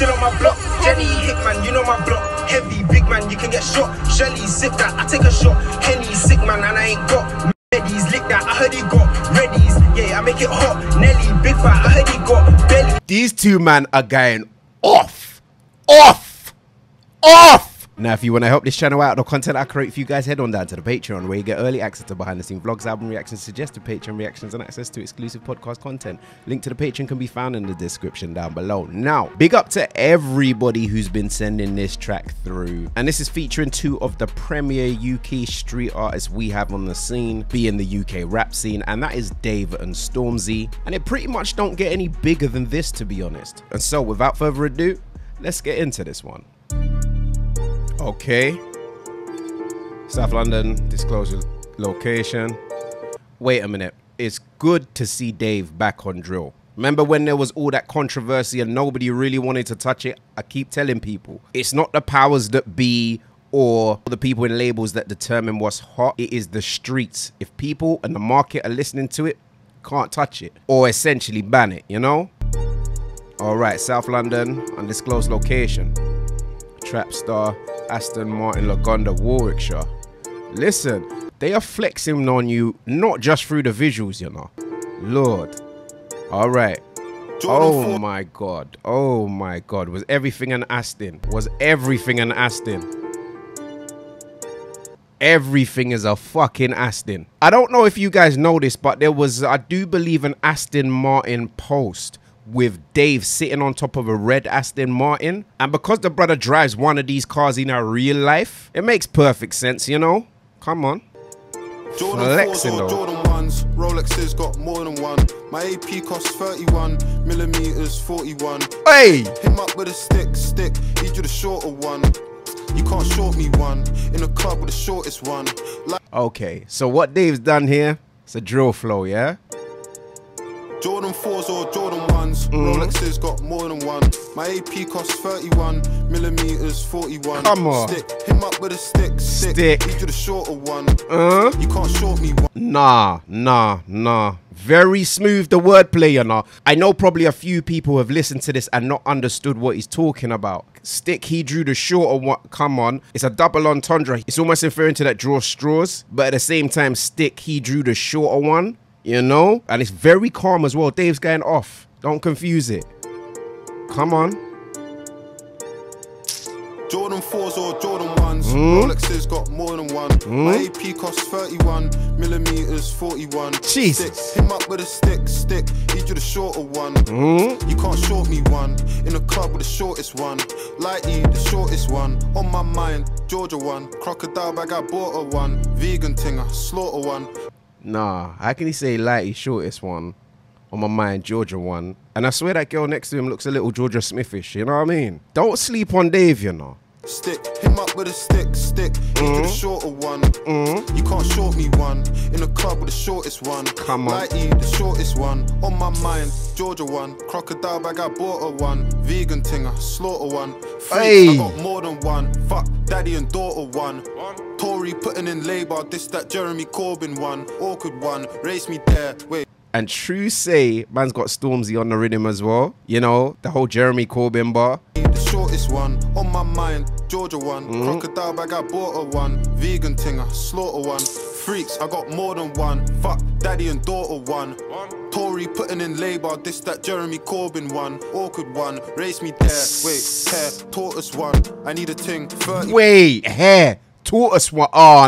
still on my block. Jenny Hickman, you know my block. Heavy, big man, you can get shot. Shelly, sip that, I take a shot. Henny, sick man, and I ain't got. Medis, lick that, I heard he got. Reddies, yeah, I make it hot. Nelly, big fat, I heard he got. Belly. These two man are going off. Off. Off. Now, if you want to help this channel out, the content I create for you guys, head on down to the Patreon, where you get early access to behind-the-scenes vlogs, album reactions, suggested Patreon reactions, and access to exclusive podcast content. Link to the Patreon can be found in the description down below. Now, big up to everybody who's been sending this track through. And this is featuring two of the premier UK street artists we have on the scene, being the UK rap scene, and that is Dave and Stormzy. And it pretty much don't get any bigger than this, to be honest. And so, without further ado, let's get into this one. Okay, South London, disclosure location. Wait a minute, it's good to see Dave back on drill. Remember when there was all that controversy and nobody really wanted to touch it? I keep telling people, it's not the powers that be or the people in labels that determine what's hot. It is the streets. If people and the market are listening to it, can't touch it or essentially ban it, you know? All right, South London, undisclosed location. Trap star Aston Martin Lagonda, Warwickshire. Listen, they are flexing on you not just through the visuals, you know. Lord. All right. Oh my god. Oh my god. Was everything an Aston? Was everything an Aston? Everything is a fucking Aston. I don't know if you guys know this, but there was, I do believe, an Aston Martin post with Dave sitting on top of a red Aston Martin, and because the brother drives one of these cars in our real life, it makes perfect sense, you know. Come on. Jordan 4s or Jordan 1s, Rolexes got more than one. My AP costs 31 millimeters, 41. Hey, him up with a stick, need you the shorter one. You can't short me one, in a club with the shortest one. Okay, so what Dave's done here, it's a drill flow, yeah? Jordan 4s or Jordan 1s, Rolexes got more than one. My AP costs 31 millimeters, 41. Come on. Stick him up with a stick. Need you the shorter one. You can't short me one. Nah. Very smooth, the wordplay, you know. I know probably a few people have listened to this and not understood what he's talking about. Stick, he drew the shorter one. Come on. It's a double entendre. It's almost referring to that draw straws, but at the same time, stick, he drew the shorter one. You know, and it's very calm as well. Dave's going off. Don't confuse it. Come on. Jordan 4s or Jordan 1s, Rolexes got more than one. My AP costs 31 millimeters, 41. Jesus. Stick him up with a stick, need you the shorter one. You can't short me one, in a club with the shortest one. Lighty, the shortest one, on my mind, Georgia one. Crocodile bag, I bought her one. Vegan tinger, slaughter one. Nah, how can he say lighty shortest one? On my mind, Georgia one. And I swear that girl next to him looks a little Georgia Smithish, you know what I mean? Don't sleep on Dave, you know. Stick him up with a stick, need you the shorter one. You can't short me one, in a club with the shortest one. Come on. Lighty, the shortest one, on my mind, Georgia one. Crocodile bag, I bought her one. Vegan tinger, slaughter one. Hey. I got more than one, fuck daddy and daughter one. Tory putting in labour, this that Jeremy Corbyn one. Awkward one, race me there, wait. And true say, man's got Stormzy on the rhythm as well. You know, the whole Jeremy Corbyn bar. The shortest one, on my mind, Georgia one. Crocodile bag, I bought her one. Vegan tinger, slaughter one. Freaks, I got more than one, fuck daddy and daughter one. Tory putting in labour, this that Jeremy Corbyn one. Awkward one, race me there, wait, hair, tortoise one. I need a ting, 30. Wait, hair, tortoise one. Oh,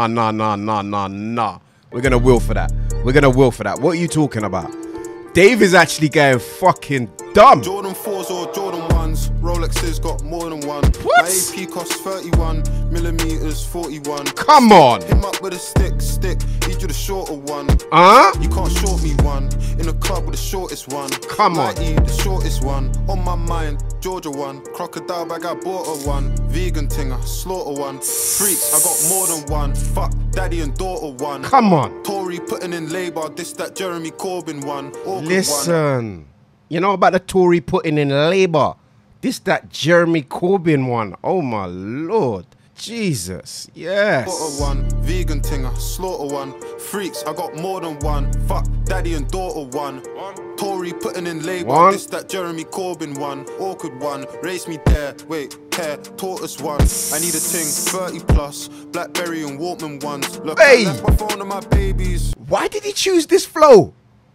nah. We're gonna will for that. What are you talking about? Dave is actually going fucking dumb. Jordan 4s or Jordan 1s, Rolexes got more than one. What? My AP costs 31 millimeters, 41. Come on. Him up with a stick, need you the shorter one. You can't short me one, in a club with the shortest one. Come on. Lighty, the shortest one, on my mind, Georgia one. Crocodile bag, I bought her one. Vegan tinger, slaughter one. Freaks, I got more than one, fuck daddy and daughter one. Come on. Tory putting in labour, this that Jeremy Corbyn one. Awkward Listen. one. You know about the Tory putting in labour? This that Jeremy Corbyn one. Oh my lord. Jesus, yes. Butter one, vegan tinger, slaughter one. Freaks, I got more than one. Fuck, daddy and daughter one. Tory putting in labor, One. this that Jeremy Corbyn one. Awkward one, race me there, wait, care, tortoise one. I need a ting, 30 plus, Blackberry and Walkman ones. Look, Hey. I left my phone and my babies. Why did he choose this flow?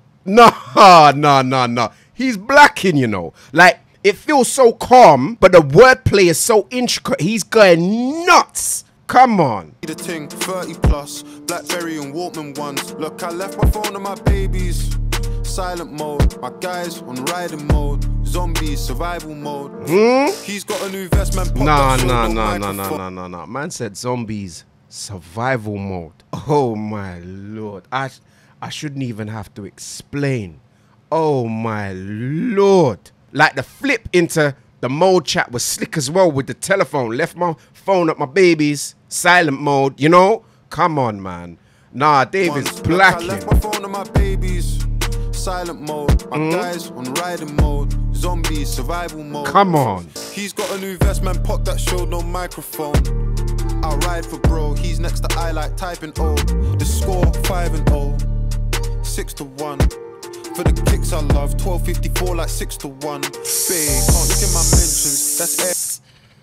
No. He's blacking, you know. Like, it feels so calm, but the wordplay is so intricate. He's going nuts. Come on. Need a ting, 30 plus, Blackberry and Walkman ones. Look, I left my phone and my babies. Silent mode, my guys on riding mode. Zombies, survival mode. He's got a new vest, man. No. Man said zombies, survival mode. Oh my lord. I shouldn't even have to explain. Oh my lord. Like the flip into the mode chat was slick as well with the telephone. Left my phone at my baby's silent mode, you know? Come on, man. Nah, David's blacking. I left my phone and my babies. Silent mode, my guys on riding mode. Zombies, survival mode. Come on. He's got a new vest, man. Pop that showed no microphone. I ride for bro, he's next to I like typing O. The score 5-0, 6-1. For the kicks I love, 12.54 like 6-1. Babe, can't look in my mentions. That's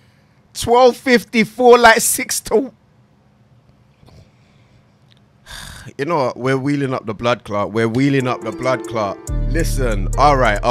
12.54 like 6 to... You know what? We're wheeling up the blood clot. We're wheeling up the blood clot. Listen, all right.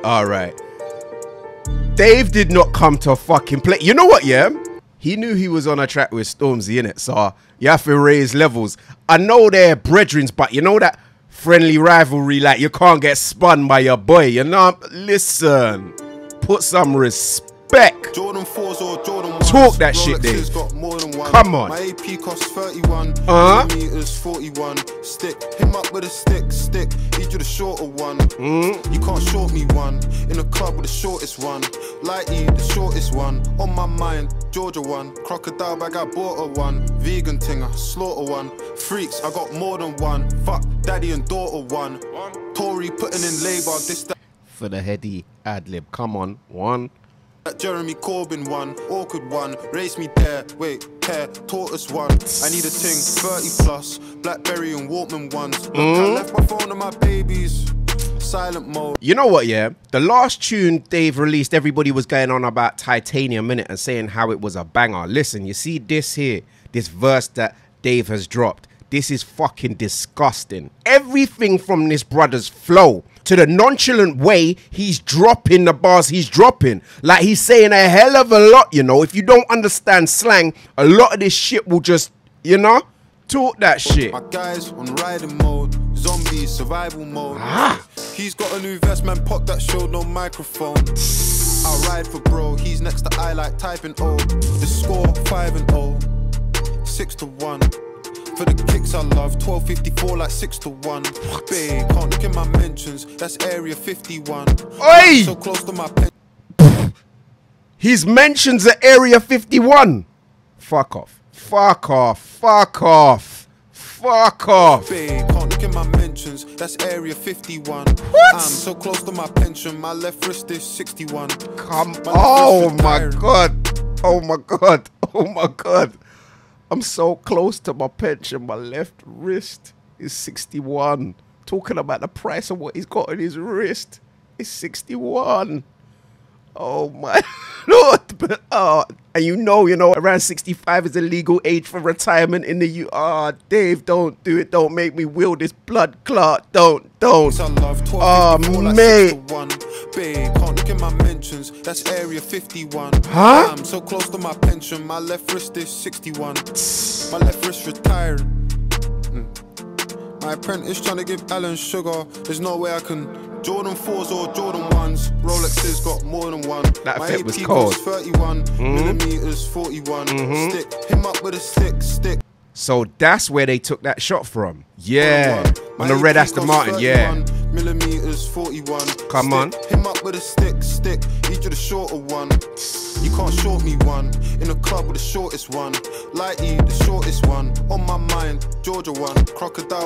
Dave did not come to fucking play. You know what, yeah? He knew he was on a track with Stormzy, innit? So you have to raise levels. I know they're brethrens, but you know that friendly rivalry, like you can't get spun by your boy, you know? Listen, put some respect. Jordan 4s or Jordan 1s. Talk that shit, Dave. Got more than one. Come on. My AP costs 31. Meters 41. Stick him up with a stick. Need you the shorter one. You can't short me one. In the club with the shortest one. Lighty, the shortest one. On my mind, Georgia one. Crocodile bag, I bought her one. Vegan tinger, slaughter one. Freaks, I got more than one. Fuck, daddy and daughter one. Tory putting in labor, this that. For the heady ad-lib. Come on, one. That Jeremy Corbyn one, awkward one, race me there, wait, care, tortoise one. I need a ting, 30 plus, Blackberry and Walkman ones. Look, I left my phone and my babies. Silent mode. You know what, yeah? The last tune Dave released, everybody was going on about Titanium Minute and saying how it was a banger. Listen, you see this here, this verse that Dave has dropped. This is fucking disgusting. Everything from this brother's flow to the nonchalant way he's dropping the bars he's dropping. Like he's saying a hell of a lot, you know. If you don't understand slang, a lot of this shit will just, you know, talk that shit. My guys on riding mode, zombies, survival mode. He's got a new vest, man, pop that showed no microphone. I ride for bro, he's next to I like typing O. The score 5-0, 6-1. For the kicks I love, 12.54 like 6-1. Babe, can't look in my mentions, that's area 51. Oi! So close to my pen. His mentions at area 51. Fuck off. Fuck off. Babe, can't look in my mentions, that's area 51. What? I'm so close to my pension, my left wrist is 61. Oh my god. I'm so close to my pension. My left wrist is 61. Talking about the price of what he's got on his wrist is 61. Oh my lord. But, and you know, around 65 is the legal age for retirement in the U. Dave, don't do it. Don't make me will this blood clot. Don't. Mate. Babe, can't look in my mentions, that's area 51. Huh? I'm so close to my pension, my left wrist is 61. My left wrist retired. My apprentice trying to give Alan sugar. There's no way I can. Jordan 4s or Jordan 1s. Rolexes got more than one. That my fit AP was cold. costs 31. Millimeters 41. Stick him up with a stick. So that's where they took that shot from. Yeah. On the red AP Aston costs Martin, yeah. 31, millimeters 41. Come on. Him up with a stick. Need you the shorter one. You can't short me one. In the club with the shortest one. Lighty, the shortest one. On my mind, Georgia one. Crocodile back.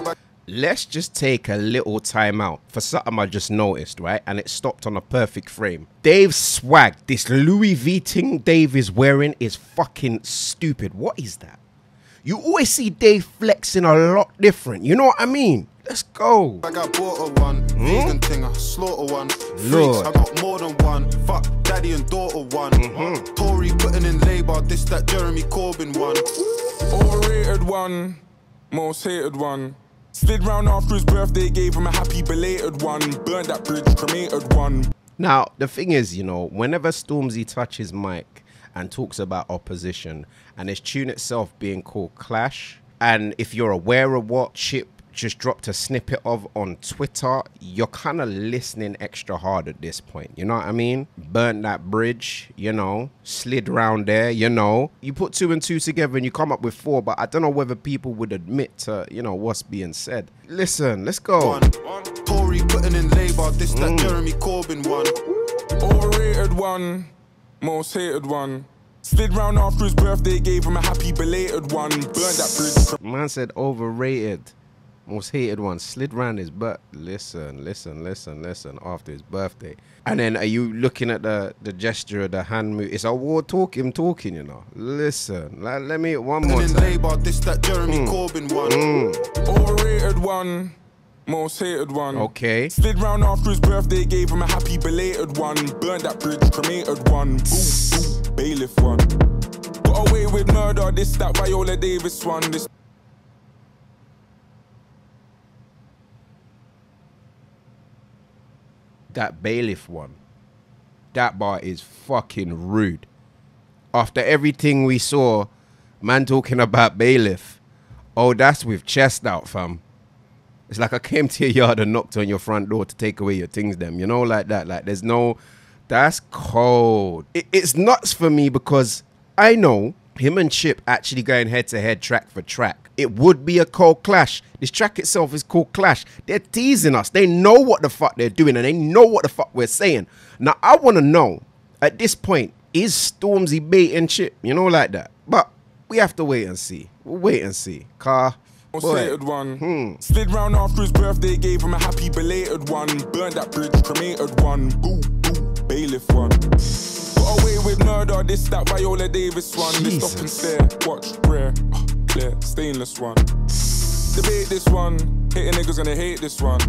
let's just take a little time out for something I just noticed, right? And it stopped on a perfect frame. Dave's swag, this Louis V thing Dave is wearing is fucking stupid. What is that? You always see Dave flexing a lot different. You know what I mean? Let's go. I got bought a one, vegan thinger, slaughter one. Freaks, Lord. I got more than one. Fuck, daddy and daughter one. Tory putting in labour, this that Jeremy Corbyn one. Overrated one, most hated one. Slid round after his birthday, gave him a happy belated one. Burned that bridge, cremated one. Now, the thing is, you know, whenever Stormzy touches mic and talks about opposition and his tune itself being called Clash, and if you're aware of what Chip just dropped a snippet of on Twitter, you're kind of listening extra hard at this point. You know what I mean? Burnt that bridge, you know, slid round there, you know. You put 2 and 2 together and you come up with 4, but I don't know whether people would admit to, you know, what's being said. Listen, let's go. Tory putting in labour, this that Jeremy Corbyn one. Overrated one, most hated one. Slid round after his birthday, gave him a happy belated one. Burned that bridge. Man said overrated. Most hated one. Slid round his butt. Listen, after his birthday. And then are you looking at the gesture of the hand move? It's a war talking, you know. Listen, let me one more time. Labour, this that Jeremy Corbyn one. Overrated one, most hated one. Okay. Slid round after his birthday, gave him a happy belated one. Burned that bridge, cremated one. Boo, bailiff one. Got away with murder, this that Viola Davis one. This that bailiff one. That bar is fucking rude. After everything we saw, man talking about bailiff. Oh, that's with chest out, fam. It's like I came to your yard and knocked on your front door to take away your things, them. You know, like that. Like, there's no... That's cold. It's nuts for me because I know him and Chip actually going head-to-head track for track. It would be a cold clash. This track itself is called Clash. They're teasing us. They know what the fuck they're doing and they know what the fuck we're saying. Now, I want to know, at this point, is Stormzy baiting Chip? You know, like that. But we have to wait and see. We'll wait and see. hated one. Slid round after his birthday, gave him a happy belated one. Burned that bridge, cremated one. Boo, boo, bailiff one. Got away with murder, this that Viola Davis one. This stop and stare, watch, rare, clear, stainless one. Debate this one, hating niggas gonna hate this one.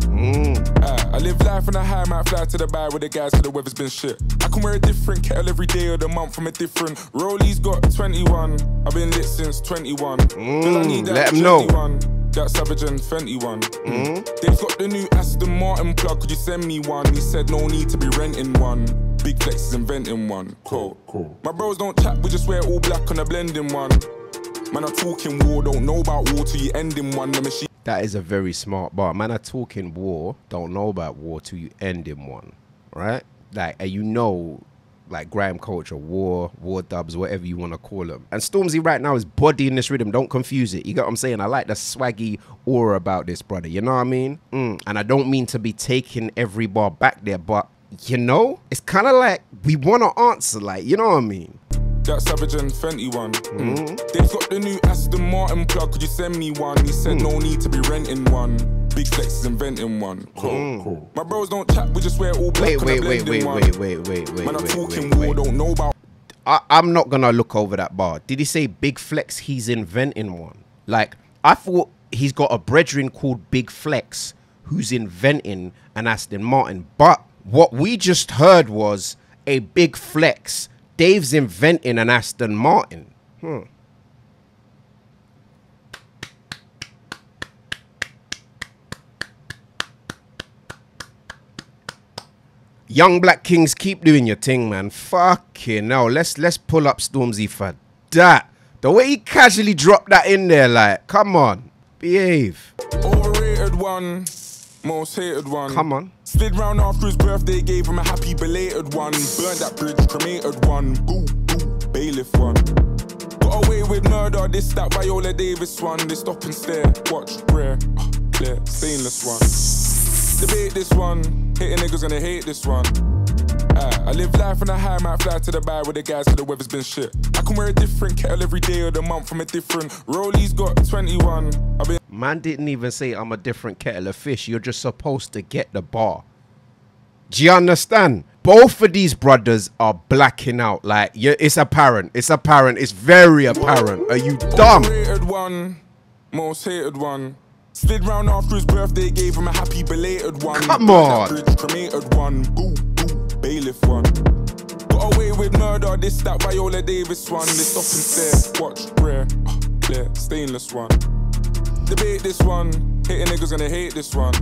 I live life on a high, might fly to the bar with the guys till the weather's been shit. I can wear a different kettle every day of the month from a different. Rolly's got 21, I've been lit since 21. Let him know. That Savage and Fenty one. They've got the new Aston Martin plug, could you send me one? He said no need to be renting one. Big Flex is inventing one. Cool. My bros don't chat, we just wear all black on a blending one. Man, I'm talking war, don't know about war till you end in one. The machine. That is a very smart bar. Man, I'm talking war, don't know about war till you end in one. Right? Like, and you know, like grime culture, war dubs, whatever you want to call them. And Stormzy right now is bodying this rhythm. Don't confuse it. You get what I'm saying? I like the swaggy aura about this, brother. You know what I mean? And I don't mean to be taking every bar back there, but, you know, it's kind of like we want to answer, like, you know what I mean? That Savage and Fenty one. They've got the new Aston Martin plug, could you send me one? He said no need to be renting one. Big Flex is inventing one. Cool. My bros don't chat, we just wear all black. Wait. Man, I'm talking war, don't know about. I'm not gonna look over that bar. Did he say Big Flex? He's inventing one. Like, I thought he's got a brethren called Big Flex who's inventing an Aston Martin. But what we just heard was a Big Flex. Dave's inventing an Aston Martin. Young Black Kings, keep doing your thing, man. Fucking hell. Let's pull up Stormzy for that. The way he casually dropped that in there, like, come on. Behave. Overrated one. Most hated one. Come on. Slid round after his birthday, gave him a happy belated one. Burned that bridge, cremated one. Boo, boo, bailiff one. Got away with murder, this that Viola Davis one. They stop and stare, watch, rare, clear, stainless one. Debate this one, hating niggas gonna hate this one. I live life on a high, might fly to the bar with the guys till the weather's been shit. I can wear a different kettle every day of the month from a different. Rolly's got 21, I've been Man didn't even say I'm a different kettle of fish. You're just supposed to get the bar. Do you understand? Both of these brothers are blacking out. Like, yeah, it's apparent. It's apparent. It's very apparent. Are you dumb? Overrated one, most hated one. Slid round after his birthday, gave him a happy belated one. Come on. Bridge cremated one. Boo, boo, bailiff one. Got away with murder, this, that Viola Davis one. They stop and stare, watch, rare, clear, stainless one. Debate this one, hating niggas gonna hate this one.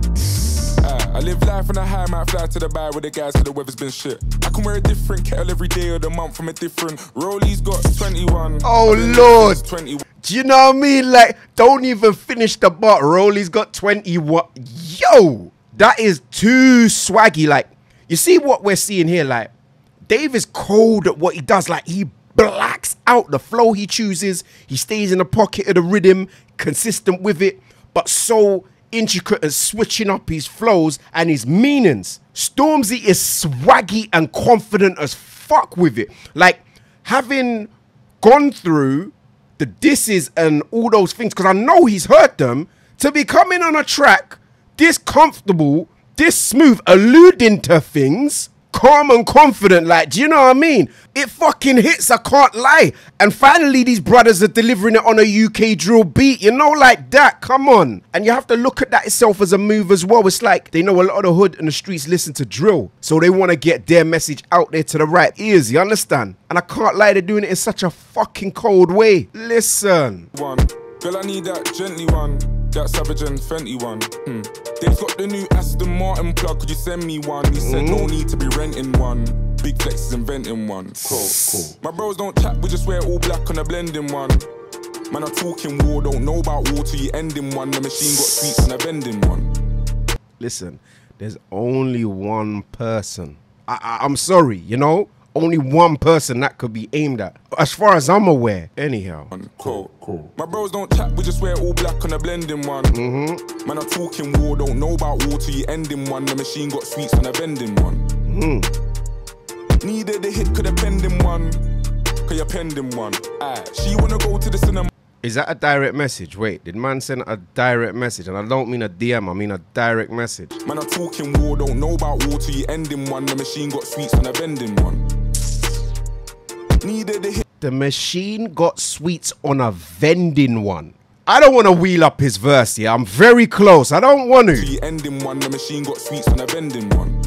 I live life on a high, might fly to the bar with the guys till the weather's been shit. I can wear a different kettle every day of the month from a different. Rolly's got 21. Oh Lord. 21. Do you know what I mean? Like, don't even finish the bar. Rolly's got 21. Yo, that is too swaggy. Like, you see what we're seeing here? Like, Dave is cold at what he does. Like, he blacks out the flow he chooses. He stays in the pocket of the rhythm, consistent with it, but so intricate and switching up his flows and his meanings. Stormzy is swaggy and confident as fuck with it. Like, having gone through the disses and all those things, because I know he's heard them, to be coming on a track this comfortable, this smooth, alluding to things, calm and confident, like, do you know what I mean? It fucking hits, I can't lie. And finally, these brothers are delivering it on a UK drill beat, you know, like that, come on. And you have to look at that itself as a move as well. It's like, they know a lot of the hood and the streets listen to drill, so they want to get their message out there to the right ears, you understand? And I can't lie, they're doing it in such a fucking cold way. Listen. One, girl, I need that gently one. That Savage and Fenty one. They've got the new Aston Martin plug. Could you send me one? He said no need to be renting one. Big Flex is inventing one. Cool. My bros don't chat, we just wear all black on a blending one. Man, I'm talking war, don't know about war till you ending one. The machine got sweets and a vending one. Listen, there's only one person. I'm sorry, you know? Only one person that could be aimed at, as far as I'm aware. Anyhow. Cool. My bros don't chat, we just wear all black on a blending one. Man, I'm talking war, don't know about war till you ending one. The machine got sweets and a vending one. Needed a hit, could have penned him one. Could you penned him one? She wanna go to the cinema. Is that a direct message? Wait, did man send a direct message? And I don't mean a DM, I mean a direct message. Man, I'm talking war, don't know about war till you ending one. The machine got sweets and a vending one. Needed a hit. The machine got sweets on a vending one. I don't want to wheel up his verse here. I'm very close. I don't want to. The ending one, the machine got sweets on a vending one.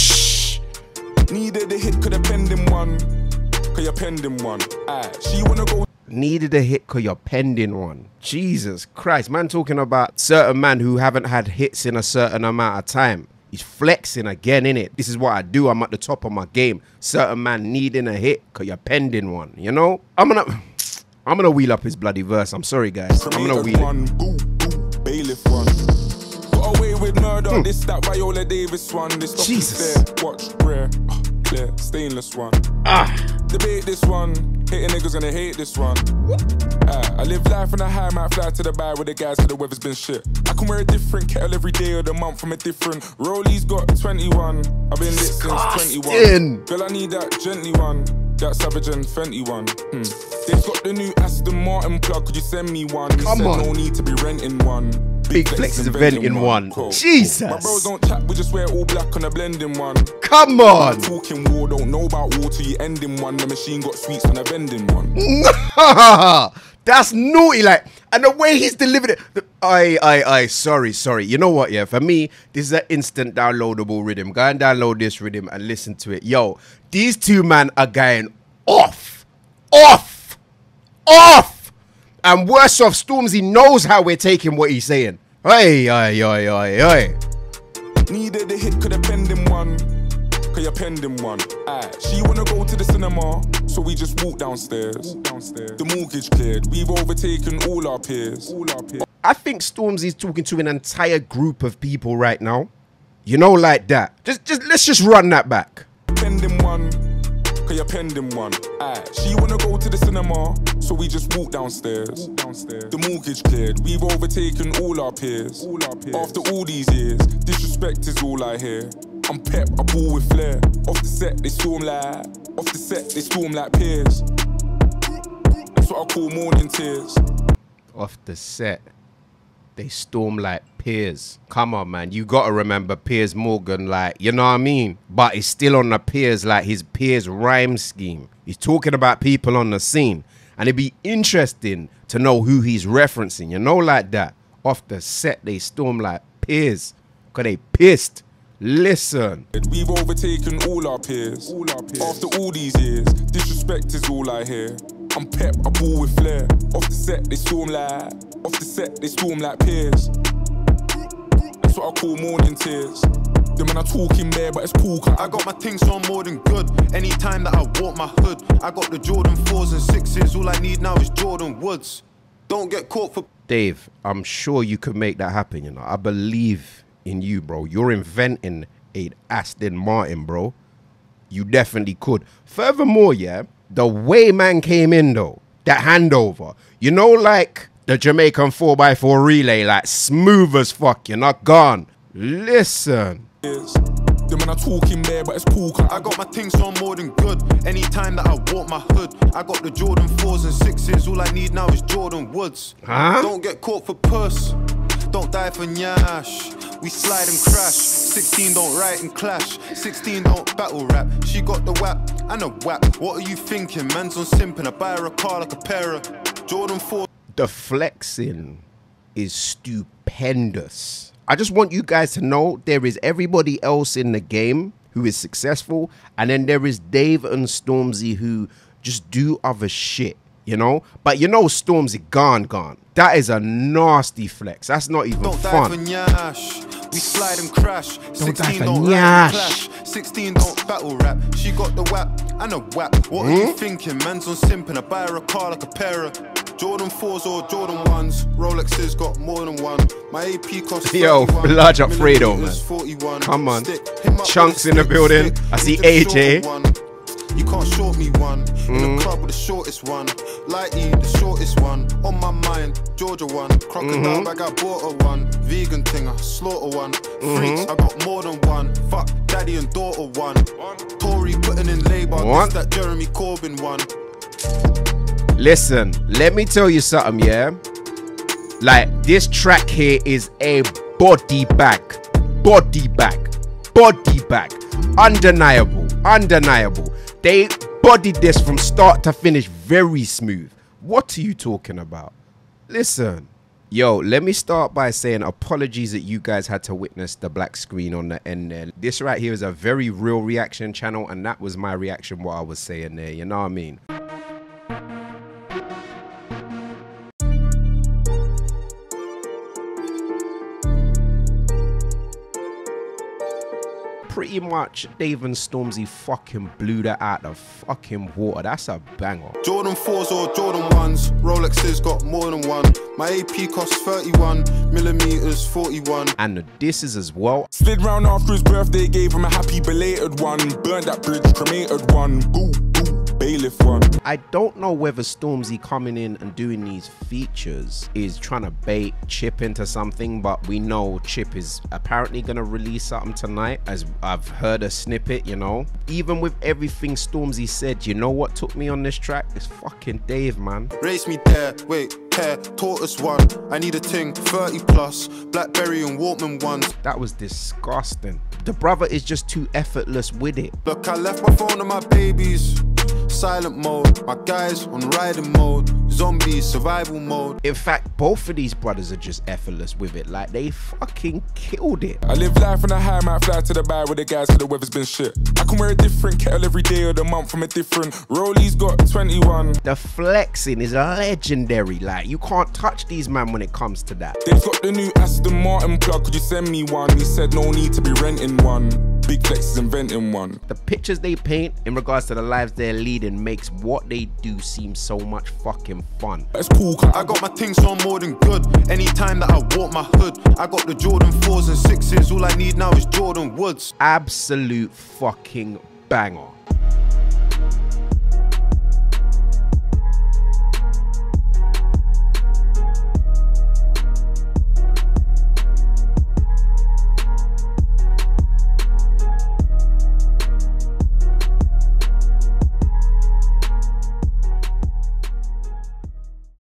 Needed a hit, could have penned him one. Could you penned him one? She wanna go. Needed a hit, cause you're pending one. Jesus Christ, man, talking about certain man who haven't had hits in a certain amount of time. He's flexing again, innit? This is what I do. I'm at the top of my game. Certain man needing a hit, cause you're pending one. You know? I'm gonna wheel up his bloody verse. I'm sorry, guys. I'm gonna wheel it. Boo, boo, bailiff one. Got away with murder. This, that Viola Davis one. This stuff is there. Watch, rare, clear, stainless one. Debate this one. Hating niggas gonna hate this one. I live life on a high, might fly to the bar with the guys till the weather's been shit. I can wear a different kettle every day of the month from a different. Rolly's got 21. I've been lit since 21. Girl, I need that gently one. That Savage and Fenty one. They've got the new Aston Martin plug. Could you send me one? He said no need to be renting one. Big Flex is inventing one. Jesus. My bros don't chat, we just wear all black on a blending one. Come on. Talking war, don't know about war till you ending one. The machine got sweets on a vending one. That's naughty, like, and the way he's delivered it. Sorry. You know what, yeah, for me, this is an instant downloadable rhythm. Go and download this rhythm and listen to it. Yo, these two man are going off. And worse off, Stormzy knows how we're taking what he's saying. Hey. Needed a hit, could have penned him one. Could you penned him one? She wanna go to the cinema, so we just walk downstairs. The mortgage cleared, we've overtaken all our peers. I think Stormzy's talking to an entire group of people right now. You know, like that. Let's just run that back. Penned him one. Could you penned him one? She wanna go to the cinema, so we just walk downstairs. The mortgage cleared, we've overtaken all our peers. After all these years, disrespect is all I hear. I'm pep, I ball with flair. Off the set, they storm like peers. That's what I call morning tears. Off the set, they storm like Piers. Come on, man. You got to remember Piers Morgan, like, you know what I mean? But it's still on the Piers, like his Piers rhyme scheme. He's talking about people on the scene. And it'd be interesting to know who he's referencing, you know, like that. Off the set, they storm like Piers. Because they pissed. Listen. We've overtaken all our peers. After all these years, disrespect is all I hear. I'm pep, I ball with flair. Off the set, they storm like Piers. That's what I call morning tears. Then when I talk in there, but it's cool. I got my things so I'm more than good. Anytime that I walk my hood, I got the Jordan 4s and 6s. All I need now is Jordan Woods. Don't get caught for... Dave, I'm sure you could make that happen, you know. I believe in you, bro. You're inventing a Aston Martin, bro. You definitely could. Furthermore, yeah, the way man came in, though, that handover, you know, like the Jamaican 4x4 relay, like smooth as fuck, you're not gone. Listen. Then when I talk in there, but it's cool. I got my things so I'm more than good. Anytime that I walk my hood, I got the Jordan 4s and 6s. All I need now is Jordan Woods. Don't get caught for puss. Don't die for nyash. We slide and crash. 16 don't write and clash. 16 don't battle rap. She got the whap and a whap. What are you thinking? Man's on simping. I buy her a car like a pair of Jordan 4. The flexing is stupendous. I just want you guys to know there is everybody else in the game who is successful, and then there is Dave and Stormzy who just do other shit, you know? But you know Stormzy gone. That is a nasty flex. That's not even don't fun. Die for nyash. We slide and crash. Don't 16 die don't for rap and nyash. clash. 16 don't battle rap. She got the whap and a whap. What are you thinking? Man's on simping. I buy her a car like a pair of Jordan 4s or Jordan 1s. Rolexes got more than one. My AP costs Yo, large up Fredo, man. 41. Come on. Stick. Chunks in the building. I see AJ. You can't short me one. In the club with the shortest one. Lighty, the shortest one. On my mind, Georgia one. Crocodile bag, I bought her one. Vegan thing, I slaughter one. Freaks, I got more than one. Fuck, daddy and daughter one. Tory putting in labour. This that Jeremy Corbyn one. Listen, let me tell you something, yeah? Like, this track here is a body bag. Undeniable. They bodied this from start to finish very smooth. What are you talking about? Listen. Yo, let me start by saying apologies that you guys had to witness the black screen on the end there. This right here is a very real reaction channel, and that was my reaction, what I was saying there. You know what I mean? Pretty much Dave and Stormzy fucking blew that out of fucking water. That's a banger. Jordan 4s or Jordan 1s. Rolexes got more than one. My AP costs 31 millimeters, 41. And the disses as well. Slid round after his birthday, gave him a happy belated one. Burned that bridge, cremated one. Boo, bailiff one. I don't know whether Stormzy coming in and doing these features is trying to bait Chip into something, but we know Chip is apparently gonna release something tonight, as I've heard a snippet, you know. Even with everything Stormzy said, you know what took me on this track? It's fucking Dave, man. Race me there, wait, hair, tortoise one. I need a ting, 30 plus, Blackberry and Walkman ones. That was disgusting. The brother is just too effortless with it. Look, I left my phone to my babies. Silent mode, my guys on riding mode. Zombies, survival mode. In fact, both of these brothers are just effortless with it. Like, they fucking killed it. I live life on a high, might fly to the bar with the guys cause the weather's been shit. I can wear a different kettle every day of the month from a different Rollies got 21. The flexing is legendary. Like, you can't touch these man when it comes to that. They've got the new Aston Martin plug, could you send me one? He said no need to be renting one. Big Flex is inventing one. The pictures they paint in regards to the lives they're leading makes what they do seem so much fucking fun. It's cool. I got my things so I'm more than good. Anytime that I walk my hood, I got the Jordan 4s and 6s. All I need now is Jordan Woods. Absolute fucking banger.